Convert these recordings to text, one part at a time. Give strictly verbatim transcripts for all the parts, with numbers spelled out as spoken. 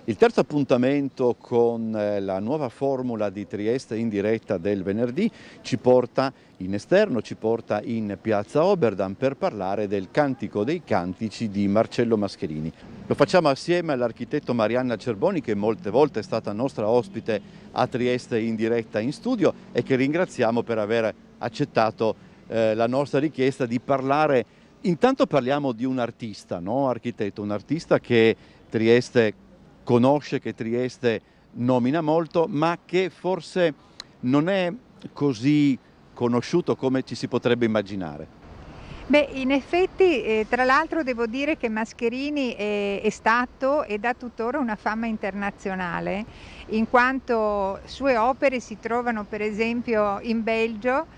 Il terzo appuntamento con la nuova formula di Trieste in diretta del venerdì ci porta in esterno, ci porta in piazza Oberdan per parlare del Cantico dei Cantici di Marcello Mascherini. Lo facciamo assieme all'architetto Marianna Cerboni, che molte volte è stata nostra ospite a Trieste in diretta in studio e che ringraziamo per aver accettato eh, la nostra richiesta di parlare. Intanto parliamo di un artista, no architetto? Un artista che Trieste conosce, che Trieste nomina molto, ma che forse non è così conosciuto come ci si potrebbe immaginare. Beh, in effetti, eh, tra l'altro devo dire che Mascherini è, è stato ed ha tuttora una fama internazionale, in quanto sue opere si trovano per esempio in Belgio,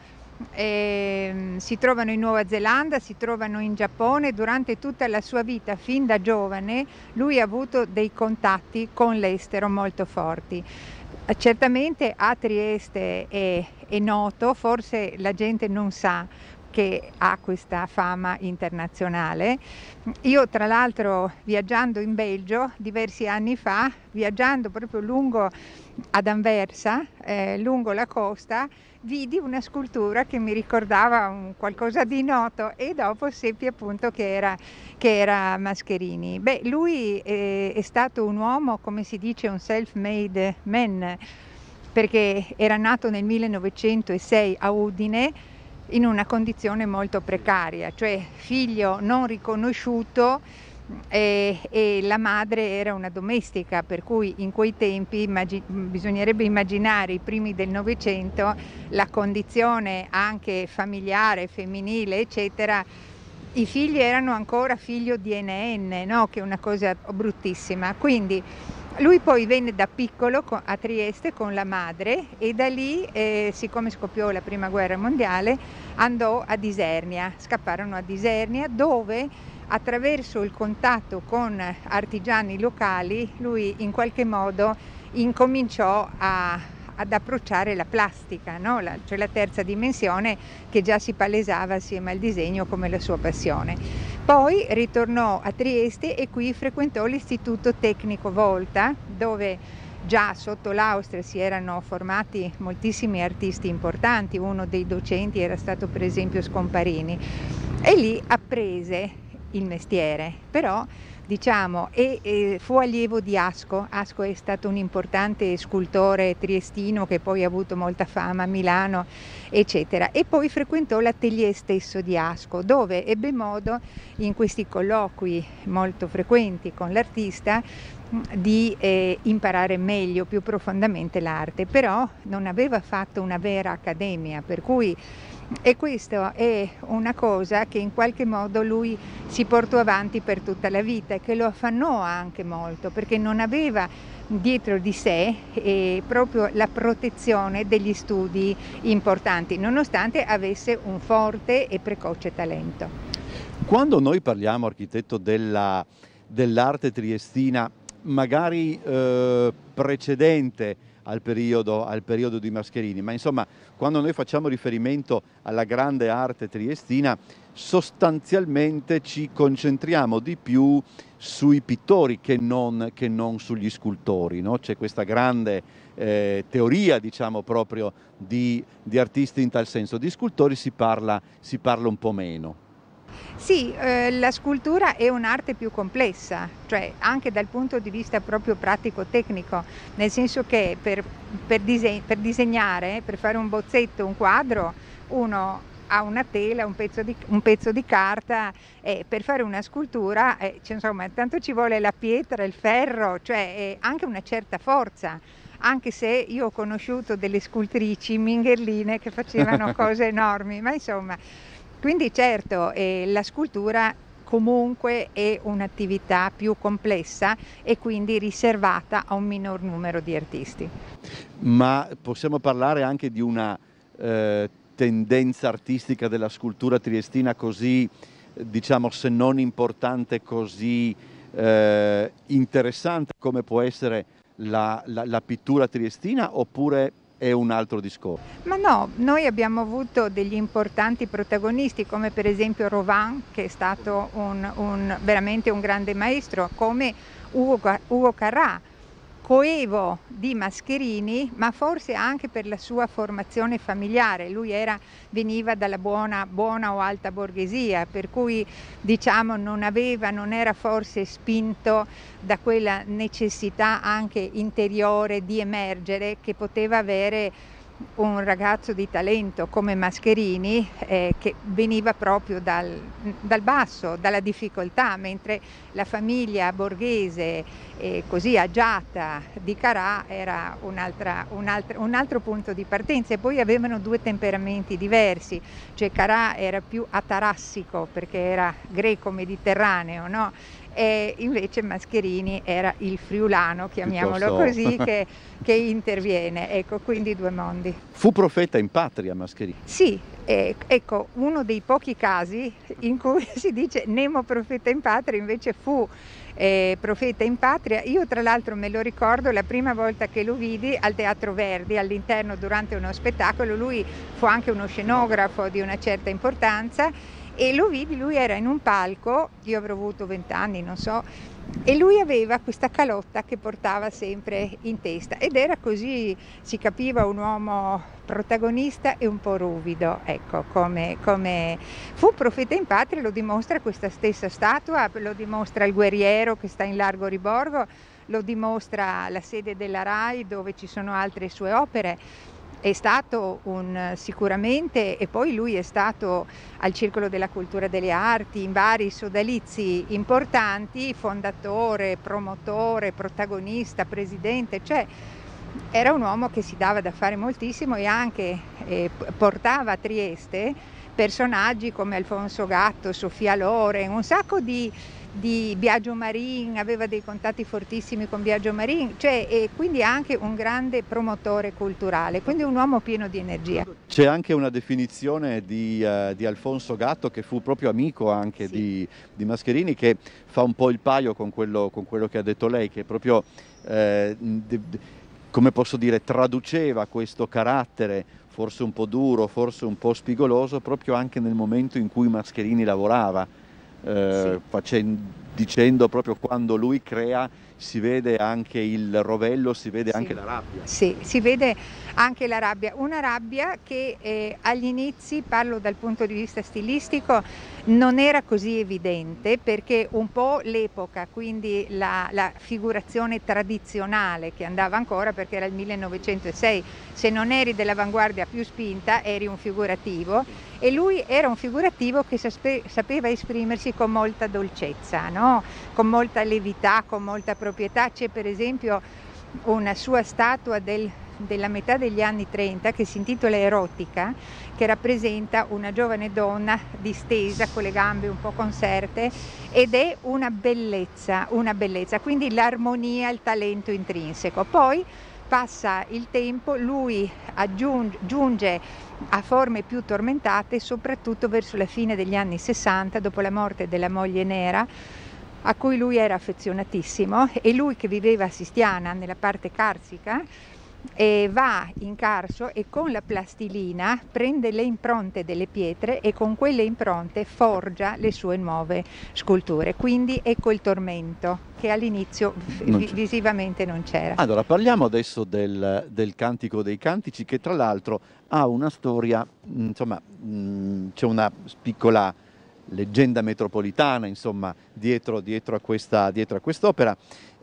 Eh, si trovano in Nuova Zelanda, si trovano in Giappone. Durante tutta la sua vita, fin da giovane, lui ha avuto dei contatti con l'estero molto forti. Certamente a Trieste è, è noto, forse la gente non sa che ha questa fama internazionale. Io tra l'altro, viaggiando in Belgio diversi anni fa, viaggiando proprio lungo ad Anversa, eh, lungo la costa, vidi una scultura che mi ricordava un qualcosa di noto e dopo seppi appunto che era, che era Mascherini. Beh, lui è, è stato un uomo, come si dice, un self-made man, perché era nato nel millenovecentosei a Udine in una condizione molto precaria, cioè figlio non riconosciuto, E, e la madre era una domestica, per cui in quei tempi immag- bisognerebbe immaginare i primi del Novecento, la condizione anche familiare, femminile, eccetera. I figli erano ancora figlio di N N, no? Che è una cosa bruttissima. Quindi lui poi venne da piccolo a Trieste con la madre e da lì, eh, siccome scoppiò la prima guerra mondiale, andò a Isernia, scapparono ad Isernia, dove attraverso il contatto con artigiani locali lui in qualche modo incominciò a, ad approcciare la plastica, no? la, cioè la terza dimensione che già si palesava assieme al disegno come la sua passione. Poi ritornò a Trieste e qui frequentò l'Istituto Tecnico Volta, dove già sotto l'Austria si erano formati moltissimi artisti importanti. Uno dei docenti era stato per esempio Scomparini, e lì apprese il mestiere, però diciamo e, e fu allievo di Asco. Asco è stato un importante scultore triestino che poi ha avuto molta fama a Milano, eccetera, e poi frequentò l'atelier stesso di Asco, dove ebbe modo, in questi colloqui molto frequenti con l'artista, di eh, imparare meglio, più profondamente l'arte, però non aveva fatto una vera accademia, per cui e questa è una cosa che in qualche modo lui si portò avanti per tutta la vita e che lo affannò anche molto, perché non aveva dietro di sé eh, proprio la protezione degli studi importanti, nonostante avesse un forte e precoce talento. Quando noi parliamo, architetto, della, dell'arte triestina, magari eh, precedente al periodo, al periodo di Mascherini, ma insomma quando noi facciamo riferimento alla grande arte triestina sostanzialmente ci concentriamo di più sui pittori che non, che non sugli scultori, no? C'è questa grande eh, teoria, diciamo, proprio di, di artisti in tal senso. Di scultori si parla, si parla un po' meno. Sì, eh, la scultura è un'arte più complessa, cioè anche dal punto di vista proprio pratico-tecnico, nel senso che per, per, diseg- per disegnare, per fare un bozzetto, un quadro, uno ha una tela, un pezzo di, un pezzo di carta, e per fare una scultura, eh, cioè, insomma, tanto ci vuole la pietra, il ferro, cioè eh, anche una certa forza. Anche se io ho conosciuto delle scultrici mingherline che facevano cose enormi, ma insomma... Quindi certo, eh, la scultura comunque è un'attività più complessa e quindi riservata a un minor numero di artisti. Ma possiamo parlare anche di una eh, tendenza artistica della scultura triestina così, diciamo, se non importante, così eh, interessante come può essere la, la, la pittura triestina, oppure è un altro discorso? Ma no, noi abbiamo avuto degli importanti protagonisti come per esempio Rovan, che è stato un, un, veramente un grande maestro, come Ugo, Ugo Carrà, coevo di Mascherini, ma forse anche per la sua formazione familiare. Lui era, veniva dalla buona, buona o alta borghesia, per cui diciamo non aveva, non era forse spinto da quella necessità anche interiore di emergere che poteva avere un ragazzo di talento come Mascherini, eh, che veniva proprio dal, dal basso, dalla difficoltà, mentre la famiglia borghese eh, così agiata di Carà era un'altra, un, altro, un altro punto di partenza, e poi avevano due temperamenti diversi, cioè Carà era più atarassico perché era greco-mediterraneo, no? E invece Mascherini era il friulano, chiamiamolo Piuttosto... così, che, che interviene, ecco, quindi due mondi. Fu profeta in patria Mascherini? Sì, eh, ecco, uno dei pochi casi in cui si dice Nemo profeta in patria, invece fu eh, profeta in patria. Io tra l'altro me lo ricordo la prima volta che lo vidi al Teatro Verdi, all'interno durante uno spettacolo. Lui fu anche uno scenografo di una certa importanza, e lo vidi, lui era in un palco, io avrò avuto vent'anni, non so, e lui aveva questa calotta che portava sempre in testa, ed era così, si capiva, un uomo protagonista e un po' ruvido, ecco, come, come fu profeta in patria. Lo dimostra questa stessa statua, lo dimostra il Guerriero che sta in Largo Riborgo, lo dimostra la sede della RAI dove ci sono altre sue opere. È stato un, sicuramente, e poi lui è stato al Circolo della Cultura delle Arti, in vari sodalizi importanti, fondatore, promotore, protagonista, presidente, cioè era un uomo che si dava da fare moltissimo, e anche eh, portava a Trieste personaggi come Alfonso Gatto, Sofia Loren, un sacco di, di Biagio Marin, aveva dei contatti fortissimi con Biagio Marin, cioè, e quindi anche un grande promotore culturale, quindi un uomo pieno di energia. C'è anche una definizione di, uh, di Alfonso Gatto, che fu proprio amico anche sì. di, di Mascherini, che fa un po' il paio con quello, con quello che ha detto lei, che proprio, eh, de, de, come posso dire, traduceva questo carattere forse un po' duro, forse un po' spigoloso, proprio anche nel momento in cui Mascherini lavorava, eh, sì. facendo, dicendo proprio quando lui crea si vede anche il rovello, si vede sì. anche la rabbia. Sì, si vede anche la rabbia, una rabbia che eh, agli inizi, parlo dal punto di vista stilistico, non era così evidente, perché un po' l'epoca, quindi la, la figurazione tradizionale che andava ancora, perché era il millenovecentosei, se non eri dell'avanguardia più spinta eri un figurativo, e lui era un figurativo che sapeva esprimersi con molta dolcezza, no? Con molta levità, con molta proprietà. C'è per esempio una sua statua del, della metà degli anni trenta che si intitola Erotica, che rappresenta una giovane donna distesa con le gambe un po' conserte, ed è una bellezza, una bellezza, quindi l'armonia, il talento intrinseco. Poi passa il tempo, lui aggiunge, giunge a forme più tormentate, soprattutto verso la fine degli anni sessanta, dopo la morte della moglie Nera, a cui lui era affezionatissimo, e lui, che viveva a Sistiana, nella parte carsica, e va in Carso e con la plastilina prende le impronte delle pietre e con quelle impronte forgia le sue nuove sculture. Quindi ecco il tormento che all'inizio vi visivamente non c'era. Allora parliamo adesso del, del Cantico dei Cantici, che tra l'altro ha una storia, insomma, c'è una piccola leggenda metropolitana, insomma, dietro, dietro a questa, dietro a quest'opera.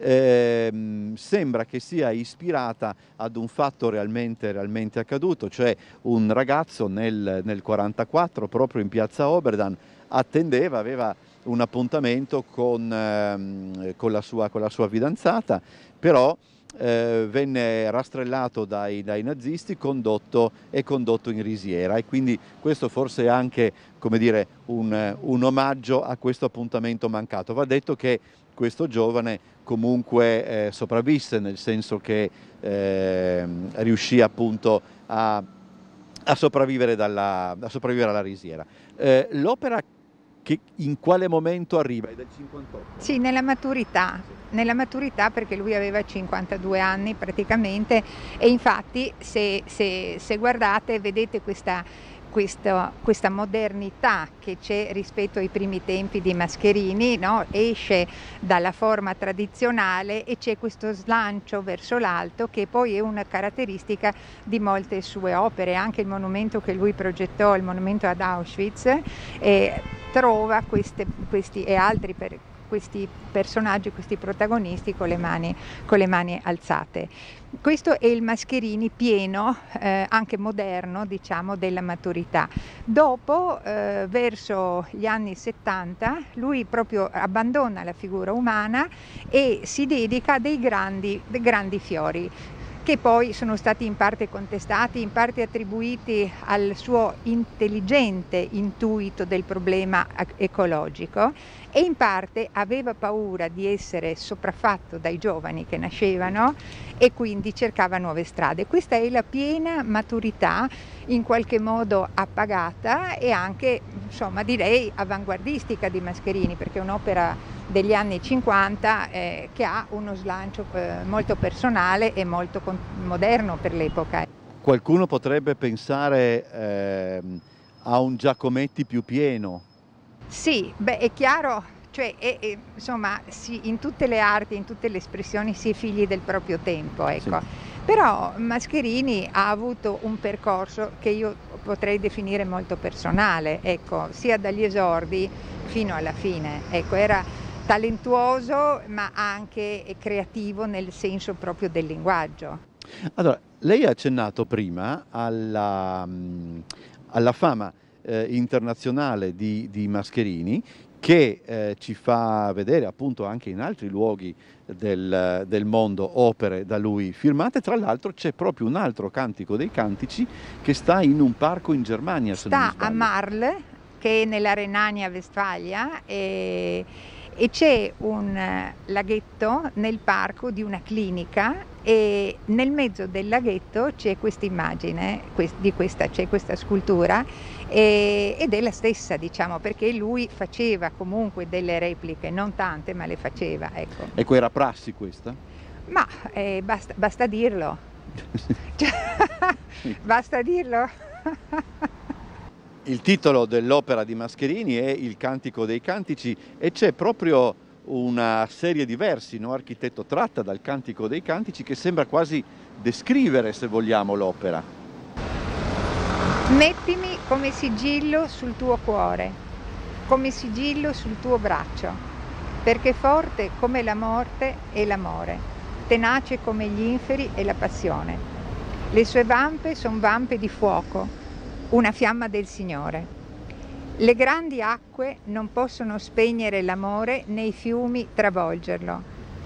Eh, sembra che sia ispirata ad un fatto realmente, realmente accaduto, cioè un ragazzo nel, nel quarantaquattro, proprio in piazza Oberdan, attendeva, aveva un appuntamento con, eh, con, la, sua, con la sua fidanzata, però eh, venne rastrellato dai, dai nazisti, condotto e condotto in risiera, e quindi questo forse è anche, come dire, un, un omaggio a questo appuntamento mancato. Va detto che questo giovane comunque eh, sopravvisse, nel senso che eh, riuscì appunto a, a, sopravvivere dalla, a sopravvivere alla risiera. Eh, l'opera che in quale momento arriva? È del cinquantotto? Sì, nella maturità, nella maturità, perché lui aveva cinquantadue anni praticamente, e infatti se, se, se guardate vedete questa questo, questa modernità che c'è rispetto ai primi tempi di Mascherini, no? Esce dalla forma tradizionale e c'è questo slancio verso l'alto che poi è una caratteristica di molte sue opere. Anche il monumento che lui progettò, il monumento ad Auschwitz, eh, trova queste, questi e altri per, questi personaggi, questi protagonisti con le mani, con le mani alzate. Questo è il Mascherini pieno, eh, anche moderno, diciamo, della maturità. Dopo, eh, verso gli anni settanta, lui proprio abbandona la figura umana e si dedica a dei grandi, dei grandi fiori, che poi sono stati in parte contestati, in parte attribuiti al suo intelligente intuito del problema ecologico e in parte aveva paura di essere sopraffatto dai giovani che nascevano e quindi cercava nuove strade. Questa è la piena maturità, in qualche modo appagata e anche, insomma, direi avanguardistica di Mascherini, perché è un'opera degli anni cinquanta eh, che ha uno slancio eh, molto personale e molto moderno per l'epoca. Qualcuno potrebbe pensare eh, a un Giacometti più pieno. Sì, beh, è chiaro, cioè, è, è, insomma, sì, in tutte le arti, in tutte le espressioni si è figli del proprio tempo, ecco. Sì. Però Mascherini ha avuto un percorso che io potrei definire molto personale, ecco, sia dagli esordi fino alla fine, ecco, era talentuoso ma anche creativo nel senso proprio del linguaggio. Allora, lei ha accennato prima alla, alla fama eh, internazionale di, di Mascherini, che eh, ci fa vedere appunto anche in altri luoghi del, del mondo opere da lui firmate. Tra l'altro c'è proprio un altro Cantico dei Cantici che sta in un parco in Germania. Se non mi sta a Marl, che è nella Renania-Vestfalia, e e c'è un laghetto nel parco di una clinica e nel mezzo del laghetto c'è questa immagine, di questa, c'è questa scultura e, ed è la stessa, diciamo, perché lui faceva comunque delle repliche, non tante, ma le faceva. Ecco, ecco era prassi questa? Ma eh, basta, basta dirlo, cioè, basta dirlo. Il titolo dell'opera di Mascherini è Il Cantico dei Cantici e c'è proprio una serie di versi, no? Architetto, tratta dal Cantico dei Cantici, che sembra quasi descrivere, se vogliamo, l'opera. Mettimi come sigillo sul tuo cuore, come sigillo sul tuo braccio, perché forte come la morte è l'amore, tenace come gli inferi è la passione. Le sue vampe son vampe di fuoco, una fiamma del Signore. Le grandi acque non possono spegnere l'amore né i fiumi travolgerlo.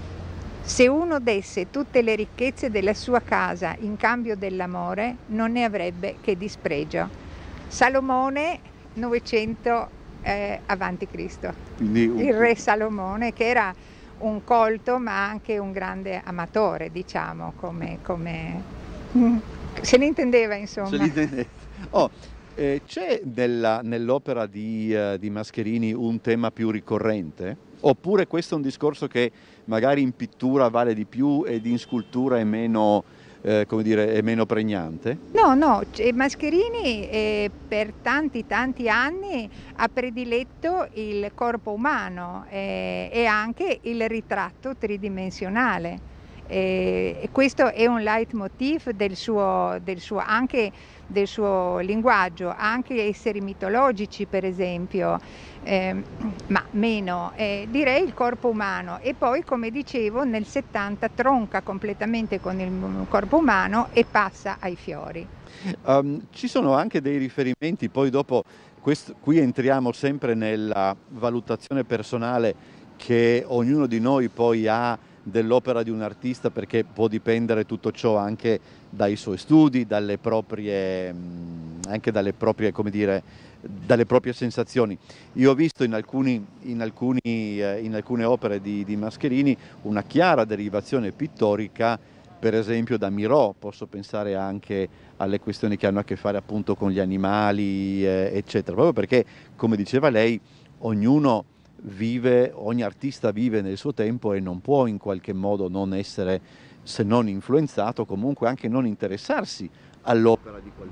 Se uno desse tutte le ricchezze della sua casa in cambio dell'amore, non ne avrebbe che dispregio. Salomone, novecento eh, avanti Cristo. Quindi un... il re Salomone, che era un colto ma anche un grande amatore, diciamo, come, come... se ne intendeva, insomma. Se ne intendeva. Oh, eh, c'è nell'opera di, uh, di Mascherini un tema più ricorrente? Oppure questo è un discorso che magari in pittura vale di più ed in scultura è meno, eh, come dire, è meno pregnante? No, no, Mascherini eh, per tanti tanti anni ha prediletto il corpo umano eh, e anche il ritratto tridimensionale. E questo è un leitmotiv del suo, del suo, anche del suo linguaggio, anche esseri mitologici per esempio, eh, ma meno, eh, direi il corpo umano. E poi, come dicevo, nel settanta tronca completamente con il corpo umano e passa ai fiori. Um, ci sono anche dei riferimenti, poi dopo questo, qui entriamo sempre nella valutazione personale che ognuno di noi poi ha dell'opera di un artista, perché può dipendere tutto ciò anche dai suoi studi, dalle proprie, anche dalle proprie, come dire, dalle proprie sensazioni. Io ho visto in, alcuni, in, alcuni, in alcune opere di, di Mascherini una chiara derivazione pittorica, per esempio da Miró. Posso pensare anche alle questioni che hanno a che fare appunto con gli animali, eh, eccetera, proprio perché, come diceva lei, ognuno vive, ogni artista vive nel suo tempo e non può in qualche modo non essere, se non influenzato, comunque anche non interessarsi all'opera di qualcuno.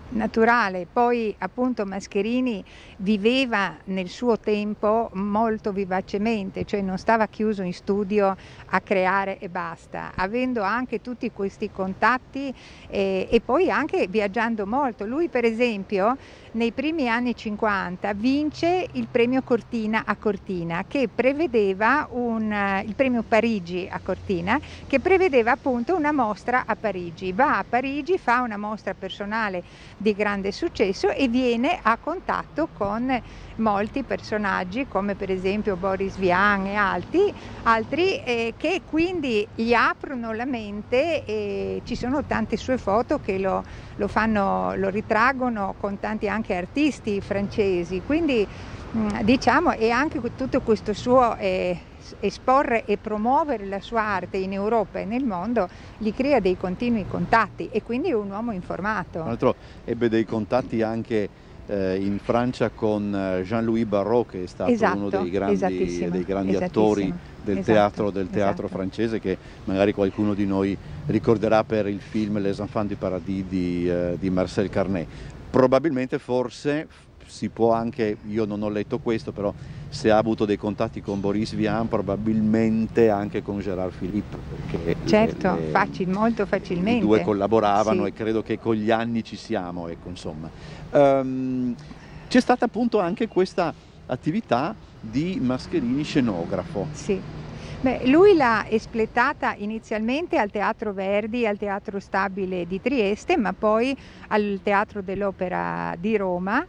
naturale. Poi appunto Mascherini viveva nel suo tempo molto vivacemente, cioè non stava chiuso in studio a creare e basta, avendo anche tutti questi contatti eh, e poi anche viaggiando molto. Lui per esempio nei primi anni cinquanta vince il premio Cortina a Cortina, che prevedeva un, il premio Parigi a Cortina, che prevedeva appunto una mostra a Parigi. Va a Parigi, fa una mostra personale di grande successo e viene a contatto con molti personaggi come per esempio Boris Vian e altri, altri eh, che quindi gli aprono la mente, e ci sono tante sue foto che lo, lo, fanno, lo ritraggono con tanti anche artisti francesi, quindi mh, diciamo, e anche tutto questo suo eh, esporre e promuovere la sua arte in Europa e nel mondo gli crea dei continui contatti, e quindi è un uomo informato. Tra l'altro ebbe dei contatti anche eh, in Francia con Jean-Louis Barrault, che è stato esatto, uno dei grandi, dei grandi attori del esatto, teatro, del teatro esatto. francese, che magari qualcuno di noi ricorderà per il film Les Enfants du Paradis di, eh, di Marcel Carné. Probabilmente, forse, si può anche, io non ho letto questo, però se ha avuto dei contatti con Boris Vian, probabilmente anche con Gérard Philippe, perché certo, le, le, facile, molto facilmente. I due collaboravano, sì. E credo che con gli anni ci siamo, ecco, insomma. Um, c'è stata appunto anche questa attività di Mascherini scenografo. Sì. Beh, lui l'ha espletata inizialmente al Teatro Verdi, al Teatro Stabile di Trieste, ma poi al Teatro dell'Opera di Roma,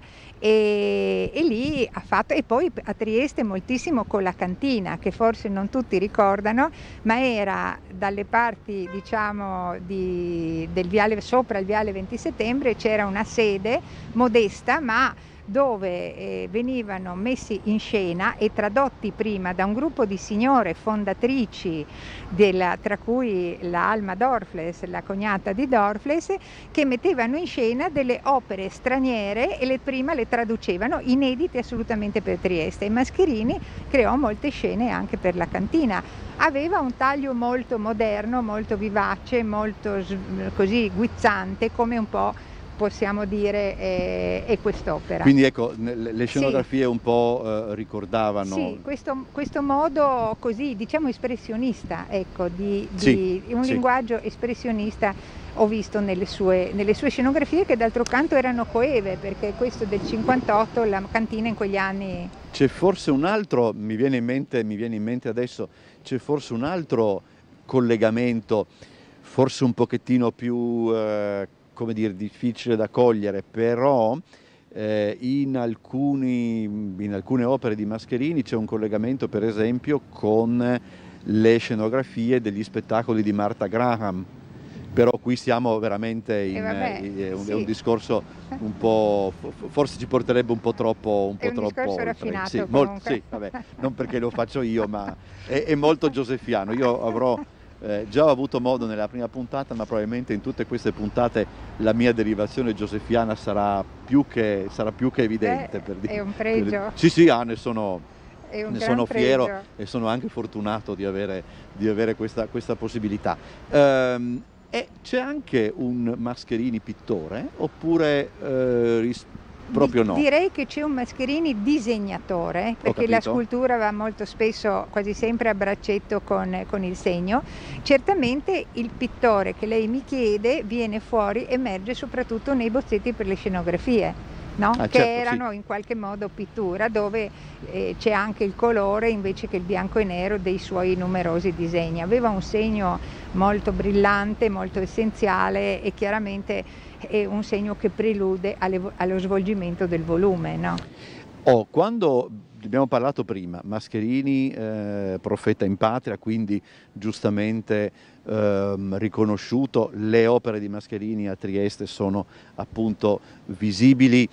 e, e lì ha fatto, e poi a Trieste moltissimo con la cantina, che forse non tutti ricordano, ma era dalle parti, diciamo, di, del viale, sopra il viale venti settembre, c'era una sede modesta, ma dove eh, venivano messi in scena e tradotti prima da un gruppo di signore fondatrici, della, tra cui la Alma Dorfles, la cognata di Dorfles, che mettevano in scena delle opere straniere e le prima le traducevano, inedite assolutamente per Trieste. E Mascherini creò molte scene anche per la cantina. Aveva un taglio molto moderno, molto vivace, molto così guizzante, come un po' possiamo dire è, è quest'opera. Quindi ecco, le scenografie sì. un po' eh, ricordavano... Sì, questo, questo modo così, diciamo, espressionista, ecco, di, sì, di un sì. linguaggio espressionista ho visto nelle sue, nelle sue scenografie, che d'altro canto erano coeve, perché questo del cinquantotto, la cantina in quegli anni... C'è forse un altro, mi viene in mente, mi viene in mente adesso, c'è forse un altro collegamento, forse un pochettino più... Eh, come dire, difficile da cogliere, però eh, in, alcuni, in alcune opere di Mascherini c'è un collegamento, per esempio, con le scenografie degli spettacoli di Martha Graham, però qui siamo veramente in, eh vabbè, è, un, sì. è un discorso un po', forse ci porterebbe un po' troppo un po' è un troppo discorso raffinato, sì, comunque. molto, sì, vabbè, non perché lo faccio io, ma è, è molto josefiano. Io avrò Eh, già ho avuto modo nella prima puntata, ma probabilmente in tutte queste puntate la mia derivazione josefiana sarà più che, sarà più che evidente. Eh, per dire. È un pregio. Per, sì, sì, ah, ne sono, è un ne sono pregio. fiero e sono anche fortunato di avere, di avere questa, questa possibilità. Ehm, e c'è anche un Mascherini pittore, oppure eh, ris- proprio no? Direi che c'è un Mascherini disegnatore, perché la scultura va molto spesso, quasi sempre a braccetto con, con il segno. Certamente il pittore che lei mi chiede viene fuori, emerge soprattutto nei bozzetti per le scenografie, no? Ah, che certo, erano sì. in qualche modo pittura, dove eh, c'è anche il colore invece che il bianco e nero dei suoi numerosi disegni. Aveva un segno molto brillante, molto essenziale, e chiaramente è un segno che prelude alle, allo svolgimento del volume, no? Oh, quando abbiamo parlato prima, Mascherini, eh, profeta in patria, quindi giustamente eh, riconosciuto, le opere di Mascherini a Trieste sono appunto visibili,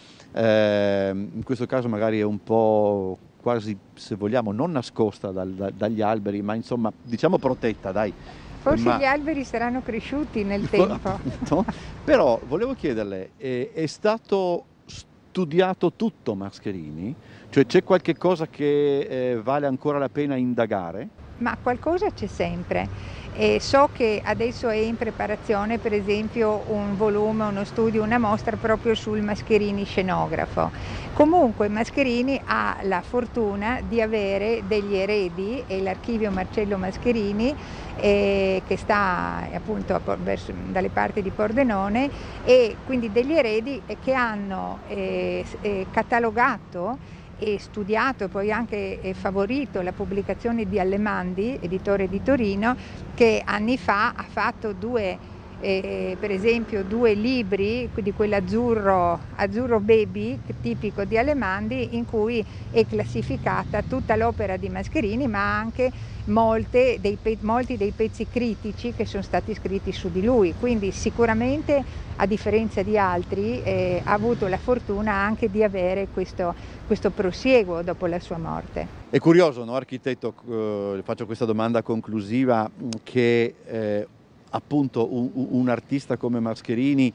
eh, in questo caso magari è un po' quasi, se vogliamo, non nascosta dal, da, dagli alberi, ma insomma diciamo protetta, dai. Forse Ma, gli alberi saranno cresciuti nel tempo. Appunto, però volevo chiederle, è, è stato studiato tutto Mascherini? Cioè c'è qualche cosa che eh, vale ancora la pena indagare? Ma qualcosa c'è sempre. E so che adesso è in preparazione per esempio un volume, uno studio, una mostra proprio sul Mascherini scenografo. Comunque Mascherini ha la fortuna di avere degli eredi e l'archivio Marcello Mascherini eh, che sta appunto verso, dalle parti di Pordenone, e quindi degli eredi che hanno eh, eh, catalogato e studiato e poi anche favorito la pubblicazione di Allemandi, editore di Torino, che anni fa ha fatto due, eh, per esempio due libri di quell'azzurro azzurro baby tipico di Allemandi, in cui è classificata tutta l'opera di Mascherini, ma anche molte dei molti dei pezzi critici che sono stati scritti su di lui. Quindi sicuramente, a differenza di altri, eh, ha avuto la fortuna anche di avere questo, questo prosieguo dopo la sua morte. È curioso, no, architetto, eh, faccio questa domanda conclusiva, che eh, appunto un, un artista come Mascherini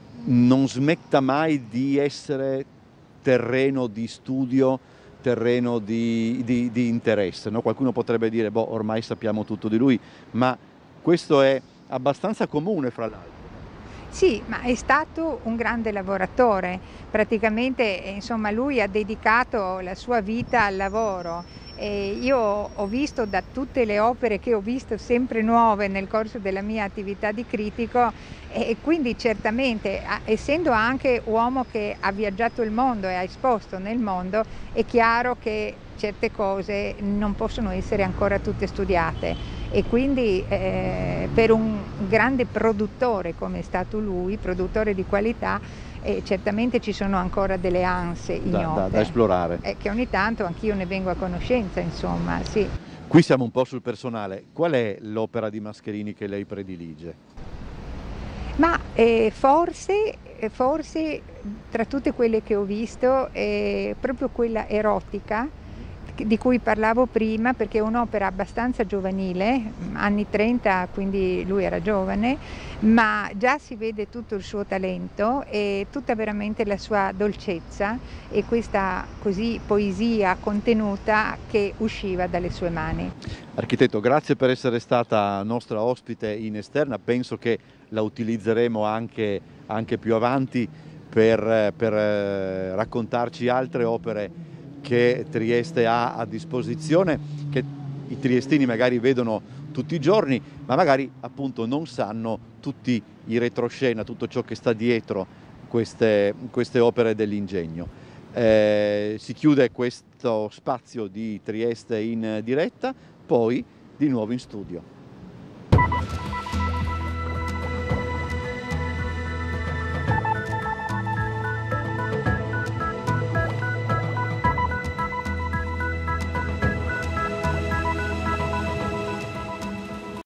non smetta mai di essere terreno di studio, terreno di, di, di interesse, no? Qualcuno potrebbe dire, boh, ormai sappiamo tutto di lui, ma questo è abbastanza comune fra l'altro. Sì, ma è stato un grande lavoratore, praticamente insomma lui ha dedicato la sua vita al lavoro. E io ho visto da tutte le opere che ho visto, sempre nuove nel corso della mia attività di critico, e quindi certamente, essendo anche uomo che ha viaggiato il mondo e ha esposto nel mondo, è chiaro che certe cose non possono essere ancora tutte studiate, e quindi eh, per un grande produttore come è stato lui, produttore di qualità, eh, certamente ci sono ancora delle anse ignote da, da, da esplorare, eh, che ogni tanto anch'io ne vengo a conoscenza, insomma, sì. Qui siamo un po' sul personale. Qual è l'opera di Mascherini che lei predilige? Ma eh, forse, forse tra tutte quelle che ho visto, è proprio quella erotica di cui parlavo prima, perché è un'opera abbastanza giovanile, anni trenta, quindi lui era giovane, ma già si vede tutto il suo talento e tutta veramente la sua dolcezza e questa così poesia contenuta che usciva dalle sue mani. Architetto, grazie per essere stata nostra ospite in esterna, penso che la utilizzeremo anche, anche più avanti per, per raccontarci altre opere che Trieste ha a disposizione, che i triestini magari vedono tutti i giorni, ma magari appunto non sanno tutti i retroscena, tutto ciò che sta dietro queste, queste opere dell'ingegno. Eh, si chiude questo spazio di Trieste in diretta, poi di nuovo in studio.